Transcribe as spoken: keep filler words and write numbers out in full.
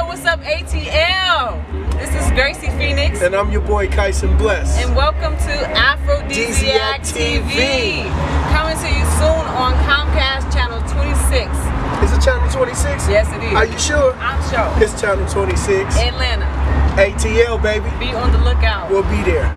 what's up, A T L? This is Gracie Phoenix. And I'm your boy, Kyson Bless. And welcome to Afro Deeziak T V. Coming to you soon on Comcast Channel twenty-six. Is it Channel twenty-six? Yes, it is. Are you sure? I'm sure. It's Channel twenty-six. Atlanta. A T L, baby. Be on the lookout. We'll be there.